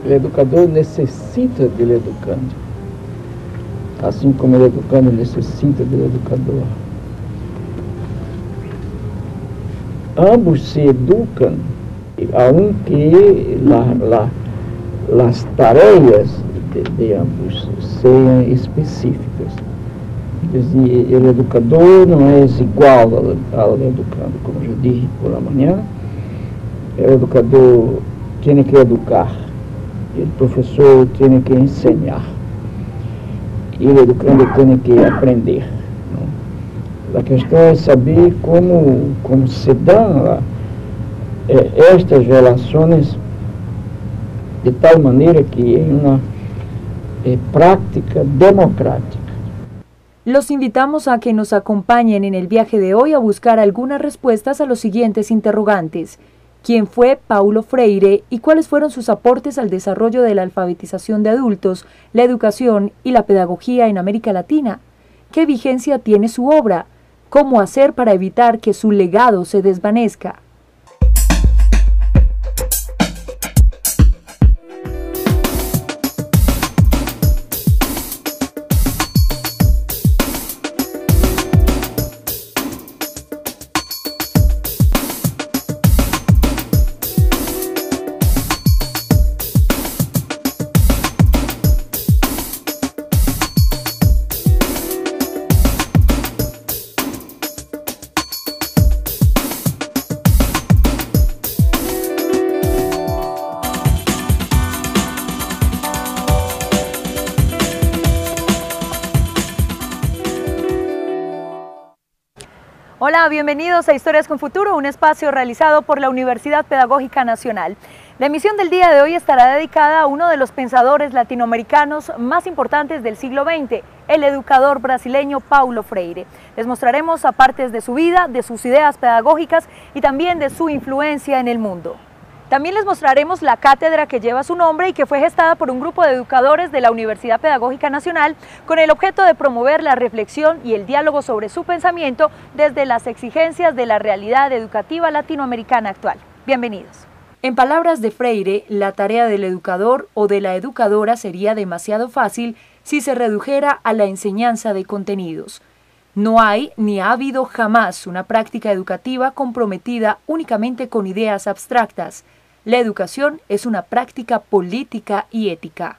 O educador necessita do educando, assim como o educando necessita do educador. Ambos se educam, aunque as tarefas de ambos sejam específicas. Quer dizer, o educador não é igual ao educando, como eu disse por la manhã. O educador tem que educar, e o professor tem que ensinar, e o educando tem que aprender. A questão é saber como se dão estas relações de tal maneira que é uma práctica democrática. Los invitamos a que nos acompañen en el viaje de hoy a buscar algunas respuestas a los siguientes interrogantes. ¿Quién fue Paulo Freire y cuáles fueron sus aportes al desarrollo de la alfabetización de adultos, la educación y la pedagogía en América Latina? ¿Qué vigencia tiene su obra? ¿Cómo hacer para evitar que su legado se desvanezca? Hola, bienvenidos a Historias con Futuro, un espacio realizado por la Universidad Pedagógica Nacional. La emisión del día de hoy estará dedicada a uno de los pensadores latinoamericanos más importantes del siglo XX, el educador brasileño Paulo Freire. Les mostraremos apartes de su vida, de sus ideas pedagógicas y también de su influencia en el mundo. También les mostraremos la cátedra que lleva su nombre y que fue gestada por un grupo de educadores de la Universidad Pedagógica Nacional con el objeto de promover la reflexión y el diálogo sobre su pensamiento desde las exigencias de la realidad educativa latinoamericana actual. Bienvenidos. En palabras de Freire, la tarea del educador o de la educadora sería demasiado fácil si se redujera a la enseñanza de contenidos. No hay ni ha habido jamás una práctica educativa comprometida únicamente con ideas abstractas. La educación es una práctica política y ética.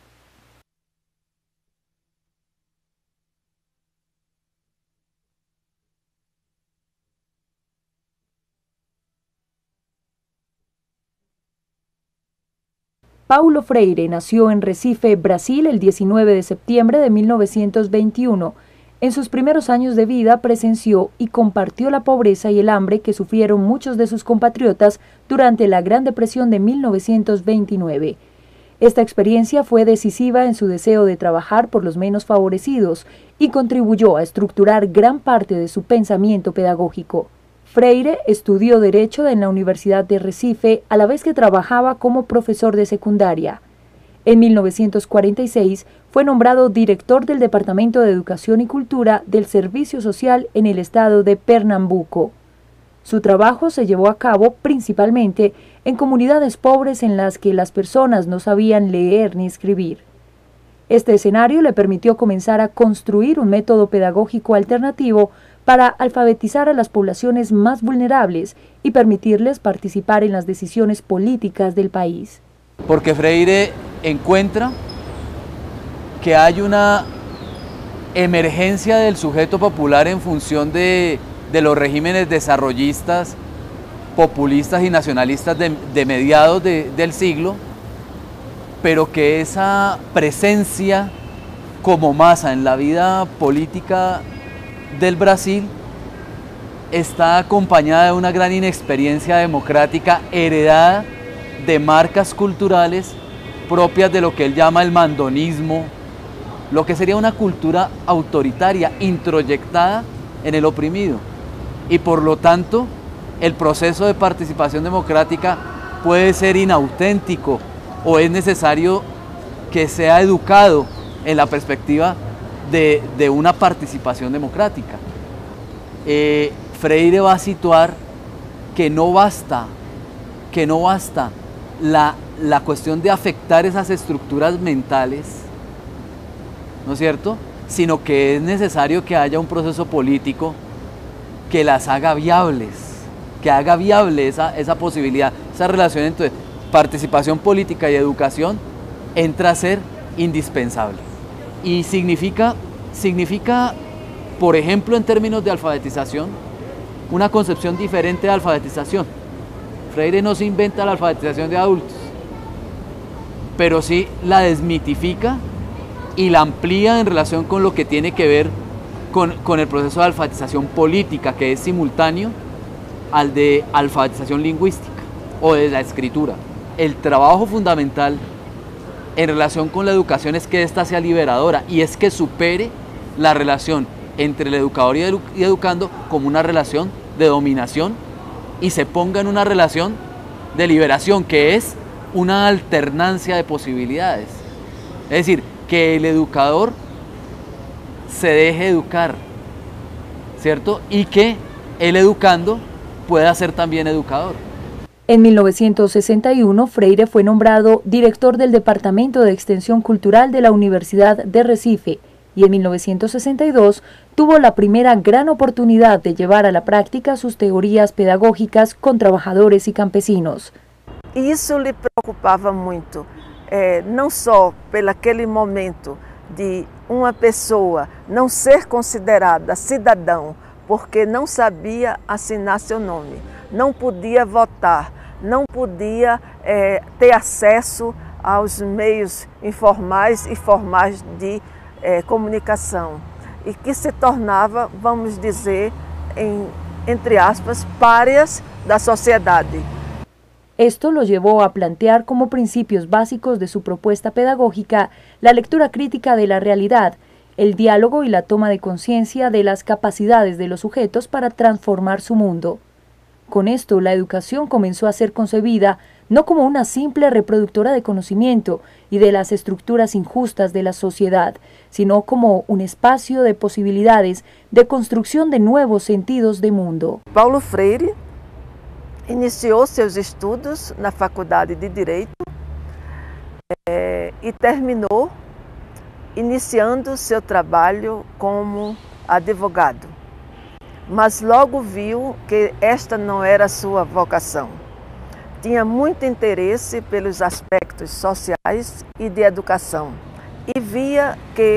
Paulo Freire nació en Recife, Brasil, el 19 de septiembre de 1921. En sus primeros años de vida presenció y compartió la pobreza y el hambre que sufrieron muchos de sus compatriotas durante la Gran Depresión de 1929. Esta experiencia fue decisiva en su deseo de trabajar por los menos favorecidos y contribuyó a estructurar gran parte de su pensamiento pedagógico. Freire estudió Derecho en la Universidad de Recife a la vez que trabajaba como profesor de secundaria. En 1946 fue nombrado director del Departamento de Educación y Cultura del Servicio Social en el estado de Pernambuco. Su trabajo se llevó a cabo principalmente en comunidades pobres en las que las personas no sabían leer ni escribir. Este escenario le permitió comenzar a construir un método pedagógico alternativo para alfabetizar a las poblaciones más vulnerables y permitirles participar en las decisiones políticas del país. Porque Freire encuentra que hay una emergencia del sujeto popular en función de los regímenes desarrollistas, populistas y nacionalistas de mediados del siglo, pero que esa presencia como masa en la vida política del Brasil está acompañada de una gran inexperiencia democrática heredada de marcas culturales propias de lo que él llama el mandonismo, lo que sería una cultura autoritaria introyectada en el oprimido. Y por lo tanto, el proceso de participación democrática puede ser inauténtico o es necesario que sea educado en la perspectiva de una participación democrática. Freire va a situar que no basta la cuestión de afectar esas estructuras mentales, ¿no es cierto?, sino que es necesario que haya un proceso político que las haga viables, que haga viable esa posibilidad, esa relación entre participación política y educación entra a ser indispensable. Y significa, por ejemplo, en términos de alfabetización, una concepción diferente de alfabetización. Freire no se inventa la alfabetización de adultos, pero sí la desmitifica y la amplía en relación con lo que tiene que ver con el proceso de alfabetización política, que es simultáneo al de alfabetización lingüística o de la escritura. El trabajo fundamental en relación con la educación es que ésta sea liberadora y es que supere la relación entre el educador y educando como una relación de dominación y se ponga en una relación de liberación, que es una alternancia de posibilidades. Es decir, que el educador se deje educar, ¿cierto? Y que el educando pueda ser también educador. En 1961, Freire fue nombrado director del Departamento de Extensión Cultural de la Universidad de Recife y en 1962 tuvo la primera gran oportunidad de llevar a la práctica sus teorías pedagógicas con trabajadores y campesinos. Isso lhe preocupava muito, não só pelaquele momento de uma pessoa não ser considerada cidadão porque não sabia assinar seu nome, não podia votar, não podia ter acesso aos meios informais e formais de comunicação e que se tornava, vamos dizer, entre aspas, párias da sociedade. Esto lo llevó a plantear como principios básicos de su propuesta pedagógica la lectura crítica de la realidad, el diálogo y la toma de conciencia de las capacidades de los sujetos para transformar su mundo. Con esto, la educación comenzó a ser concebida no como una simple reproductora de conocimiento y de las estructuras injustas de la sociedad, sino como un espacio de posibilidades de construcción de nuevos sentidos de mundo. Paulo Freire iniciou seus estudos na Faculdade de Direito e terminou iniciando seu trabalho como advogado. Mas logo viu que esta não era sua vocação. Tinha muito interesse pelos aspectos sociais e de educação e via que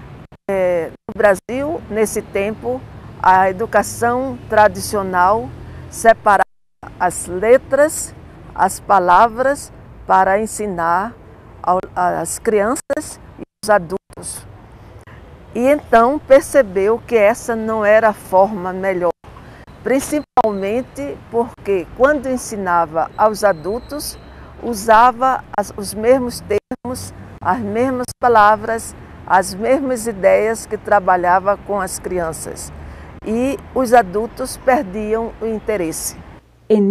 no Brasil, nesse tempo, a educação tradicional separava as letras, as palavras para ensinar às crianças e aos adultos. E então percebeu que essa não era a forma melhor, principalmente porque quando ensinava aos adultos, usava os mesmos termos, as mesmas palavras, as mesmas ideias que trabalhava com as crianças. E os adultos perdiam o interesse. En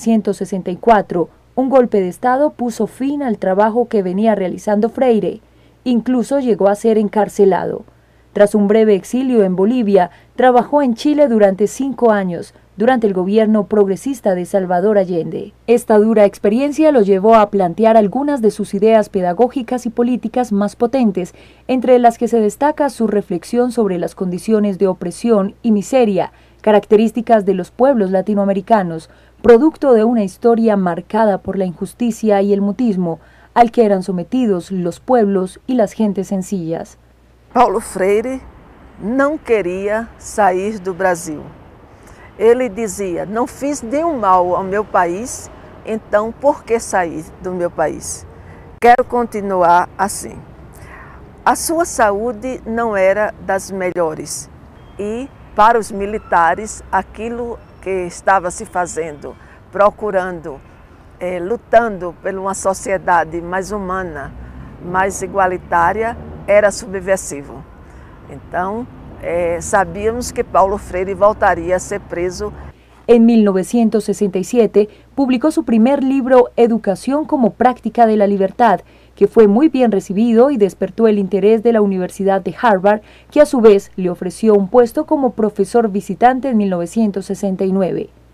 1964, un golpe de Estado puso fin al trabajo que venía realizando Freire. Incluso llegó a ser encarcelado. Tras un breve exilio en Bolivia, trabajó en Chile durante 5 años, durante el gobierno progresista de Salvador Allende. Esta dura experiencia lo llevó a plantear algunas de sus ideas pedagógicas y políticas más potentes, entre las que se destaca su reflexión sobre las condiciones de opresión y miseria, características de los pueblos latinoamericanos, producto de una historia marcada por la injusticia y el mutismo, al que eran sometidos los pueblos y las gentes sencillas. Paulo Freire não queria sair do Brasil. Ele dizia, não fiz nenhum mal ao meu país, então por que sair do meu país? Quero continuar assim. A sua saúde não era das melhores e, para os militares, aquilo que estava se fazendo, procurando, lutando por uma sociedade mais humana, mais igualitária, era subversivo. Então, sabíamos que Paulo Freire voltaría a ser preso. En 1967 publicó su primer libro Educación como práctica de la libertad, que fue muy bien recibido y despertó el interés de la Universidad de Harvard, que a su vez le ofreció un puesto como profesor visitante en 1969.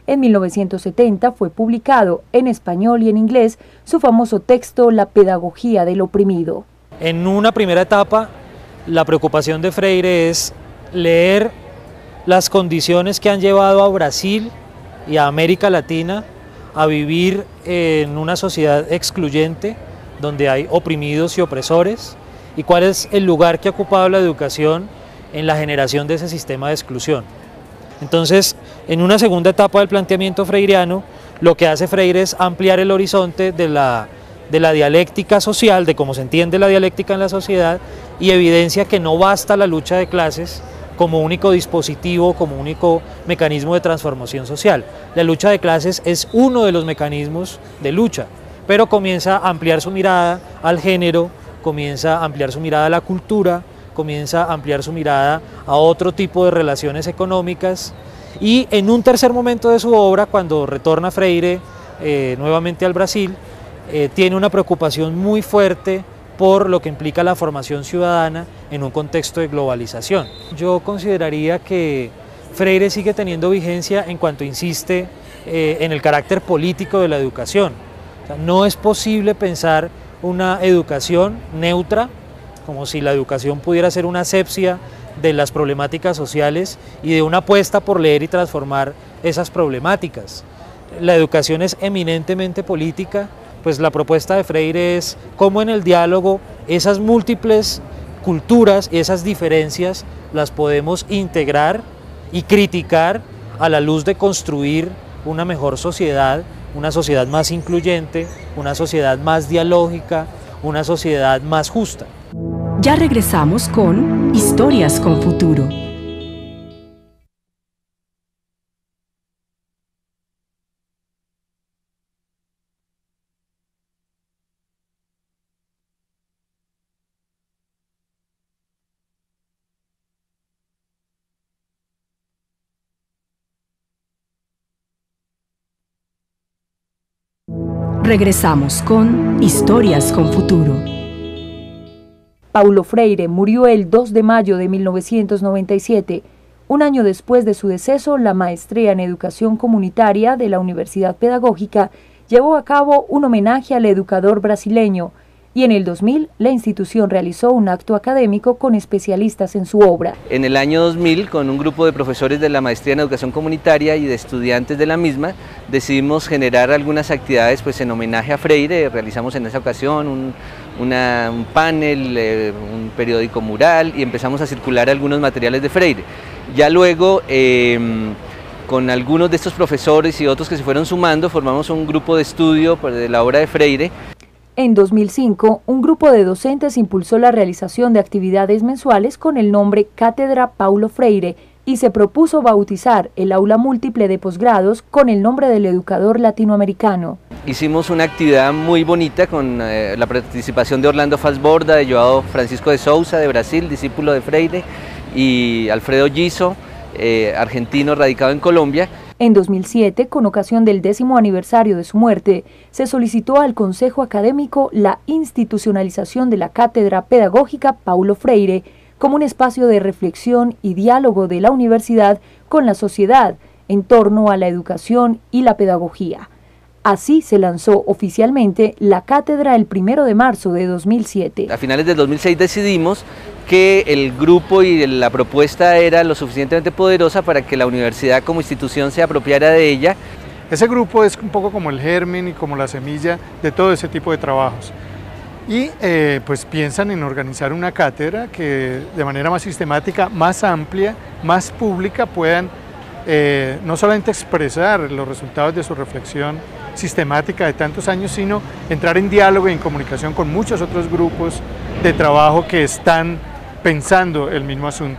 En 1970 fue publicado en español y en inglés su famoso texto La pedagogía del oprimido. En una primera etapa, la preocupación de Freire es leer las condiciones que han llevado a Brasil y a América Latina a vivir en una sociedad excluyente, donde hay oprimidos y opresores, y cuál es el lugar que ha ocupado la educación en la generación de ese sistema de exclusión. Entonces, en una segunda etapa del planteamiento freiriano, lo que hace Freire es ampliar el horizonte de la dialéctica social, de cómo se entiende la dialéctica en la sociedad, y evidencia que no basta la lucha de clases como único dispositivo, como único mecanismo de transformación social. La lucha de clases es uno de los mecanismos de lucha, pero comienza a ampliar su mirada al género, comienza a ampliar su mirada a la cultura, comienza a ampliar su mirada a otro tipo de relaciones económicas, y en un tercer momento de su obra, cuando retorna Freire nuevamente al Brasil, tiene una preocupación muy fuerte por lo que implica la formación ciudadana en un contexto de globalización. Yo consideraría que Freire sigue teniendo vigencia en cuanto insiste en el carácter político de la educación. O sea, no es posible pensar una educación neutra, como si la educación pudiera ser una asepsia de las problemáticas sociales y de una apuesta por leer y transformar esas problemáticas. La educación es eminentemente política, pues la propuesta de Freire es cómo en el diálogo esas múltiples culturas y esas diferencias las podemos integrar y criticar a la luz de construir una mejor sociedad, una sociedad más incluyente, una sociedad más dialógica, una sociedad más justa. Ya regresamos con Historias con Futuro. Regresamos con Historias con Futuro. Paulo Freire murió el 2 de mayo de 1997. Un año después de su deceso, la maestría en Educación Comunitaria de la Universidad Pedagógica llevó a cabo un homenaje al educador brasileño, y en el 2000 la institución realizó un acto académico con especialistas en su obra. En el año 2000, con un grupo de profesores de la maestría en Educación Comunitaria y de estudiantes de la misma, decidimos generar algunas actividades pues, en homenaje a Freire. Realizamos en esa ocasión un panel, un periódico mural, y empezamos a circular algunos materiales de Freire. Ya luego, con algunos de estos profesores y otros que se fueron sumando, formamos un grupo de estudio de la obra de Freire. En 2005, un grupo de docentes impulsó la realización de actividades mensuales con el nombre Cátedra Paulo Freire y se propuso bautizar el aula múltiple de posgrados con el nombre del educador latinoamericano. Hicimos una actividad muy bonita con la participación de Orlando Falsborda, de Joao Francisco de Sousa, de Brasil, discípulo de Freire, y Alfredo Giso, argentino radicado en Colombia. En 2007, con ocasión del 10º aniversario de su muerte, se solicitó al Consejo Académico la institucionalización de la Cátedra Pedagógica Paulo Freire como un espacio de reflexión y diálogo de la universidad con la sociedad en torno a la educación y la pedagogía. Así se lanzó oficialmente la cátedra el 1 de marzo de 2007. A finales del 2006 decidimos que el grupo y la propuesta era lo suficientemente poderosa para que la universidad como institución se apropiara de ella. Ese grupo es un poco como el germen y como la semilla de todo ese tipo de trabajos. Y pues piensan en organizar una cátedra que de manera más sistemática, más amplia, más pública puedan no solamente expresar los resultados de su reflexión sistemática de tantos años, sino entrar en diálogo y en comunicación con muchos otros grupos de trabajo que están pensando el mismo asunto.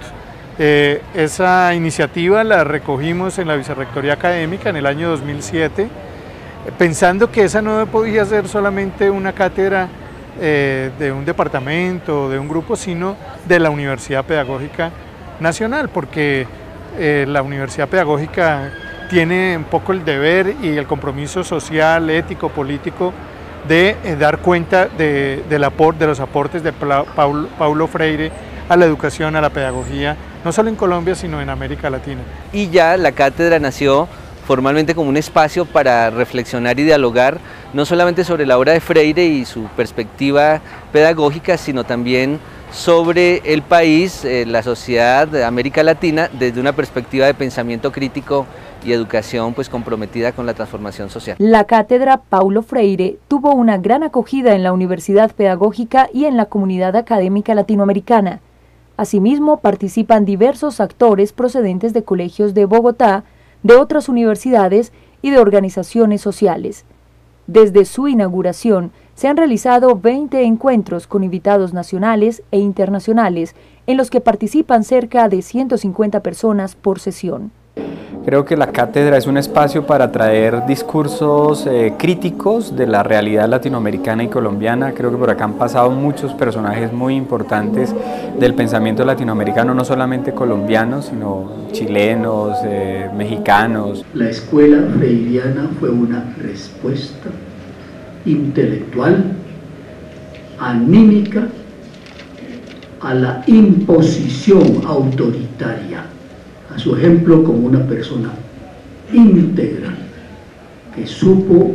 Esa iniciativa la recogimos en la Vicerrectoría Académica en el año 2007, pensando que esa no podía ser solamente una cátedra de un departamento o de un grupo, sino de la Universidad Pedagógica Nacional, porque la Universidad Pedagógica tiene un poco el deber y el compromiso social, ético, político de dar cuenta de los aportes de Paulo Freire a la educación, a la pedagogía, no solo en Colombia, sino en América Latina. Y ya la cátedra nació formalmente como un espacio para reflexionar y dialogar no solamente sobre la obra de Freire y su perspectiva pedagógica, sino también sobre el país, la sociedad de América Latina, desde una perspectiva de pensamiento crítico y educación pues comprometida con la transformación social. La cátedra Paulo Freire tuvo una gran acogida en la Universidad Pedagógica y en la comunidad académica latinoamericana. Asimismo, participan diversos actores procedentes de colegios de Bogotá, de otras universidades y de organizaciones sociales. Desde su inauguración, se han realizado 20 encuentros con invitados nacionales e internacionales, en los que participan cerca de 150 personas por sesión. Creo que la cátedra es un espacio para traer discursos críticos de la realidad latinoamericana y colombiana. Creo que por acá han pasado muchos personajes muy importantes del pensamiento latinoamericano, no solamente colombianos, sino chilenos, mexicanos. La escuela freiriana fue una respuesta intelectual, anímica, a la imposición autoritaria, a su ejemplo como una persona íntegra que supo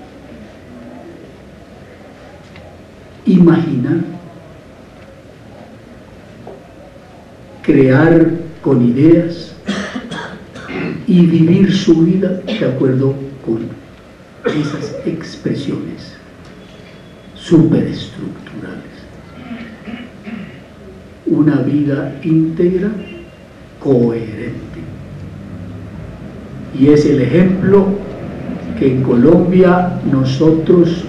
imaginar, crear con ideas y vivir su vida de acuerdo con esas expresiones superestructurales. Una vida íntegra, coherente. Y es el ejemplo que en Colombia nosotros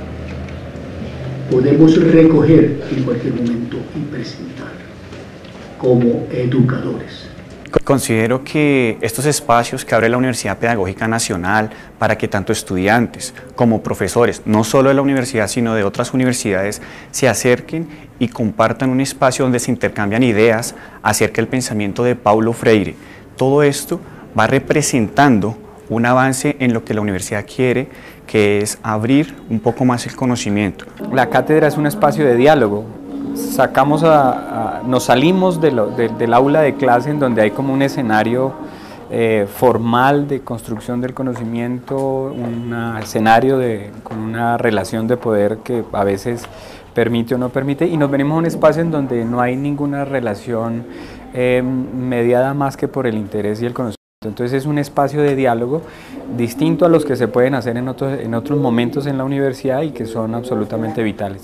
podemos recoger en cualquier momento y presentar como educadores. Considero que estos espacios que abre la Universidad Pedagógica Nacional para que tanto estudiantes como profesores, no solo de la universidad sino de otras universidades, se acerquen y compartan un espacio donde se intercambian ideas acerca del pensamiento de Paulo Freire. Todo esto va representando un avance en lo que la universidad quiere, que es abrir un poco más el conocimiento. La cátedra es un espacio de diálogo. Nos salimos del aula de clase, en donde hay como un escenario formal de construcción del conocimiento, un escenario con una relación de poder que a veces permite o no permite, y nos venimos a un espacio en donde no hay ninguna relación mediada más que por el interés y el conocimiento. Entonces es un espacio de diálogo distinto a los que se pueden hacer en otros momentos en la universidad y que son absolutamente vitales.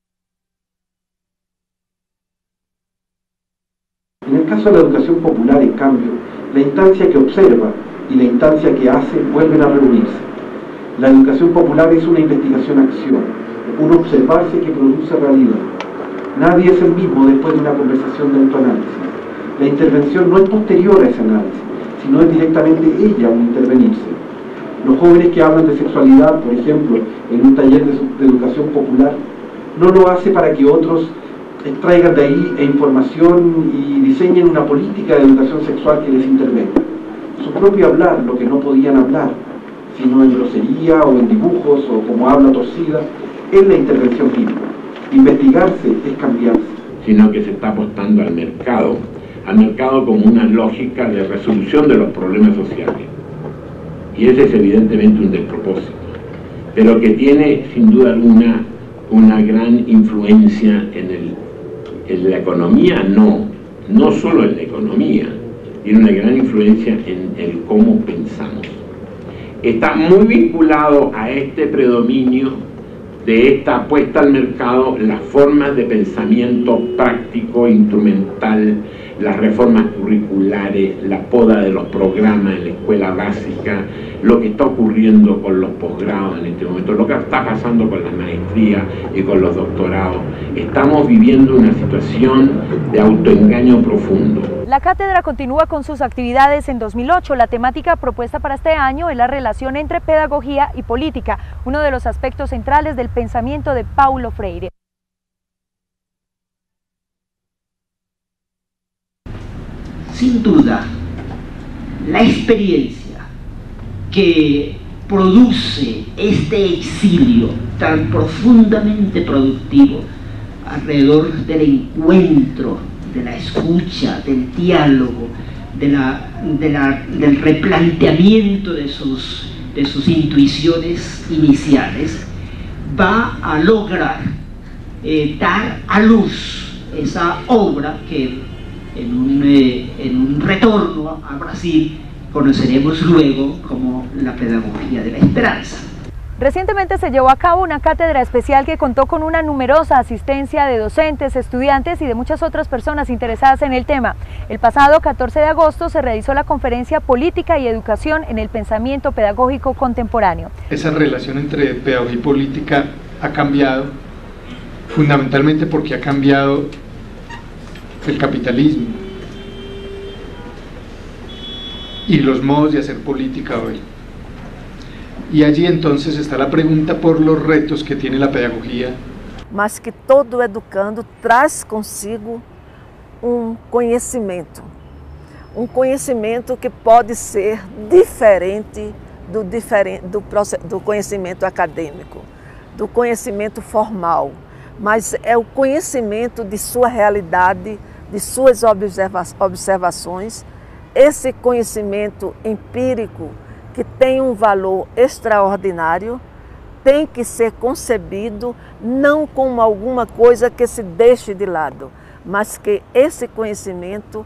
En el caso de la educación popular, en cambio, la instancia que observa y la instancia que hace vuelven a reunirse. La educación popular es una investigación-acción, un observarse que produce realidad. Nadie es el mismo después de una conversación de autoanálisis. La intervención no es posterior a ese análisis, sino es directamente ella un intervenirse. Los jóvenes que hablan de sexualidad, por ejemplo, en un taller de educación popular, no lo hace para que otros extraigan de ahí información y diseñen una política de educación sexual que les intervenga. Su propio hablar, lo que no podían hablar, sino en grosería o en dibujos o como habla torcida, es la intervención misma. Investigarse es cambiarse. Sino que se está apostando al mercado como una lógica de resolución de los problemas sociales. Y ese es evidentemente un despropósito, pero que tiene sin duda alguna una gran influencia en la economía, no solo en la economía, tiene una gran influencia en el cómo pensamos. Está muy vinculado a este predominio de esta puesta al mercado, las formas de pensamiento práctico, instrumental, las reformas curriculares, la poda de los programas en la escuela básica, lo que está ocurriendo con los posgrados en este momento, lo que está pasando con la maestría y con los doctorados. Estamos viviendo una situación de autoengaño profundo. La cátedra continúa con sus actividades en 2008. La temática propuesta para este año es la relación entre pedagogía y política, uno de los aspectos centrales del pensamiento de Paulo Freire. Sin duda, la experiencia que produce este exilio tan profundamente productivo alrededor del encuentro, de la escucha, del diálogo, del replanteamiento de sus intuiciones iniciales, va a lograr dar a luz esa obra que en un retorno a Brasil conoceremos luego como la pedagogía de la esperanza. Recientemente se llevó a cabo una cátedra especial que contó con una numerosa asistencia de docentes, estudiantes y de muchas otras personas interesadas en el tema. El pasado 14 de agosto se realizó la conferencia Política y Educación en el Pensamiento Pedagógico Contemporáneo. Esa relación entre pedagogía y política ha cambiado, fundamentalmente porque ha cambiado el capitalismo y los modos de hacer política hoy. Y allí entonces está la pregunta por los retos que tiene la pedagogía. Mas que todo educando traz consigo conhecimento que pode ser diferente do conhecimento acadêmico, do conhecimento formal, mas é o conhecimento de sua realidade, de suas observações, esse conhecimento empírico que tem um valor extraordinário, tem que ser concebido não como alguma coisa que se deixe de lado, mas que esse conhecimento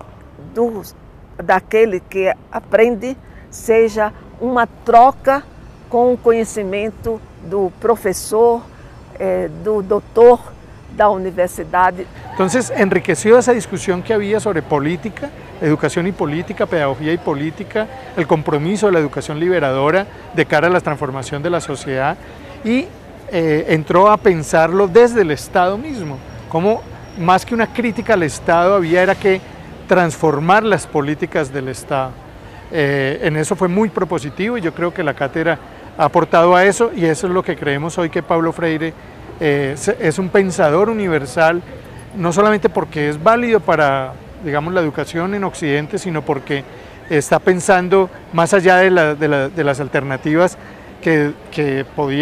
daquele que aprende seja uma troca com o conhecimento do professor, do doutor da universidade. Entonces enriqueció esa discusión que había sobre política, educación y política, pedagogía y política, el compromiso de la educación liberadora de cara a la transformación de la sociedad, y entró a pensarlo desde el Estado mismo, como más que una crítica al Estado era que transformar las políticas del Estado. En eso fue muy propositivo y yo creo que la cátedra ha aportado a eso, y eso es lo que creemos hoy, que Paulo Freire es un pensador universal, no solamente porque es válido para, digamos, la educación en Occidente, sino porque está pensando más allá de las alternativas que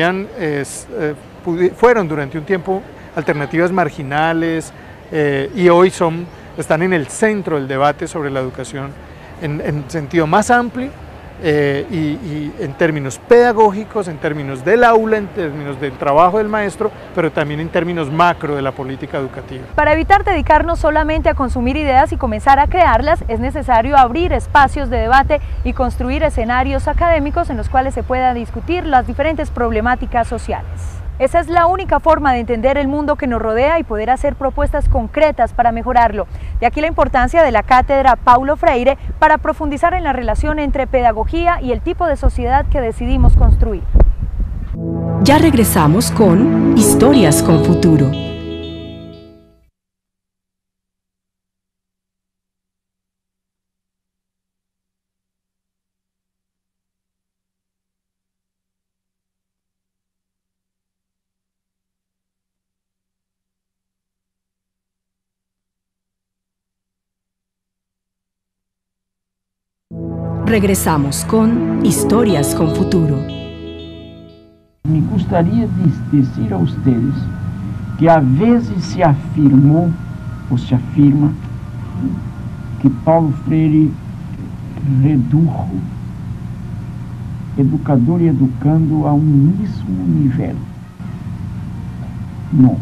fueron durante un tiempo alternativas marginales, y hoy están en el centro del debate sobre la educación en sentido más amplio, y en términos pedagógicos, en términos del aula, en términos del trabajo del maestro, pero también en términos macro de la política educativa. Para evitar dedicarnos solamente a consumir ideas y comenzar a crearlas, es necesario abrir espacios de debate y construir escenarios académicos en los cuales se pueda discutir las diferentes problemáticas sociales. Esa es la única forma de entender el mundo que nos rodea y poder hacer propuestas concretas para mejorarlo. De aquí la importancia de la cátedra Paulo Freire para profundizar en la relación entre pedagogía y el tipo de sociedad que decidimos construir. Ya regresamos con Historias con Futuro. Regresamos con Historias con Futuro. Me gostaria de dizer a ustedes que a vezes se afirmou ou se afirma que Paulo Freire redujo educador e educando a um mesmo nível. Não.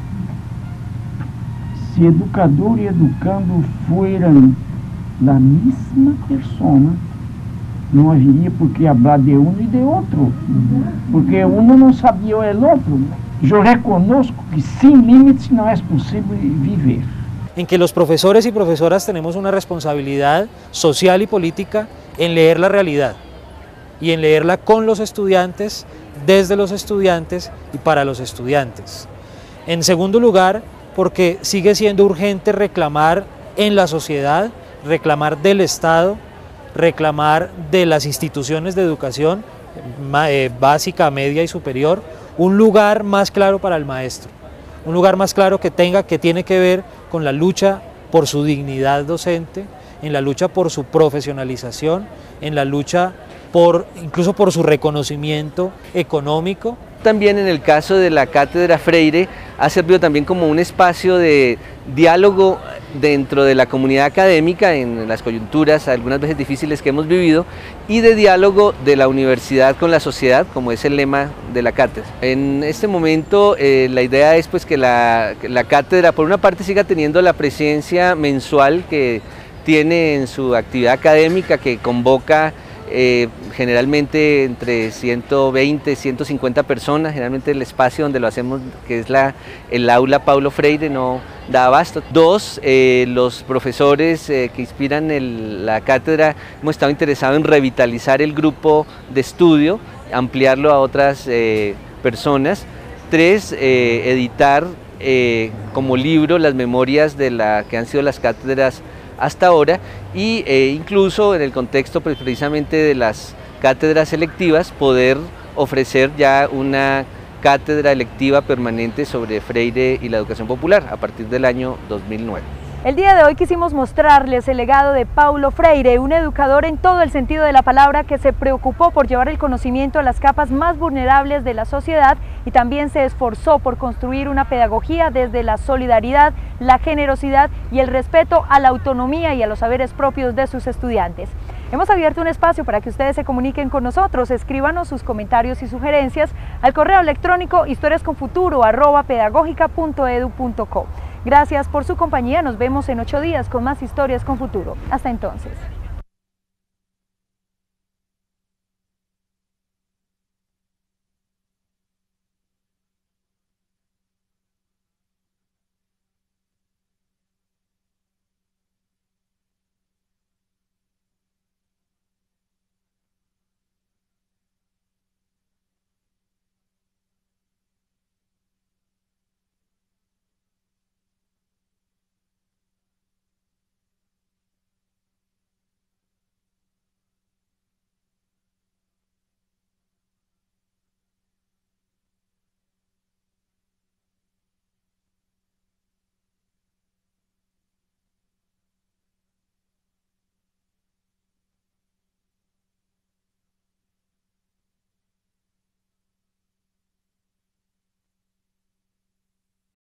Se educador e educando fueran la misma persona, não haveria por que falar de um e de outro, porque um não sabia o outro. Eu reconozco que sem limites não é possível viver. En que los profesores y profesoras tenemos una responsabilidad social y política en leer la realidad y en leerla con los estudiantes, desde los estudiantes y para los estudiantes. En segundo lugar, porque sigue siendo urgente reclamar en la sociedad, reclamar del Estado, reclamar de las instituciones de educación básica, media y superior, un lugar más claro para el maestro, un lugar más claro que tiene que ver con la lucha por su dignidad docente, en la lucha por su profesionalización, en la lucha incluso por su reconocimiento económico. También en el caso de la Cátedra Freire ha servido también como un espacio de diálogo dentro de la comunidad académica en las coyunturas algunas veces difíciles que hemos vivido, y de diálogo de la universidad con la sociedad, como es el lema de la cátedra. En este momento la idea es pues que la cátedra por una parte siga teniendo la presencia mensual que tiene en su actividad académica, que convoca generalmente entre 120, 150 personas, generalmente el espacio donde lo hacemos, que es el aula Paulo Freire, no da abasto. Dos, los profesores que inspiran la cátedra hemos estado interesados en revitalizar el grupo de estudio, ampliarlo a otras personas. Tres, editar como libro las memorias de que han sido las cátedras hasta ahora, y incluso en el contexto precisamente de las cátedras electivas, poder ofrecer ya una cátedra electiva permanente sobre Freire y la educación popular a partir del año 2009. El día de hoy quisimos mostrarles el legado de Paulo Freire, un educador en todo el sentido de la palabra que se preocupó por llevar el conocimiento a las capas más vulnerables de la sociedad y también se esforzó por construir una pedagogía desde la solidaridad, la generosidad y el respeto a la autonomía y a los saberes propios de sus estudiantes. Hemos abierto un espacio para que ustedes se comuniquen con nosotros, escríbanos sus comentarios y sugerencias al correo electrónico historiasconfuturo@pedagogica.edu.co. Gracias por su compañía, nos vemos en 8 días con más Historias con Futuro. Hasta entonces.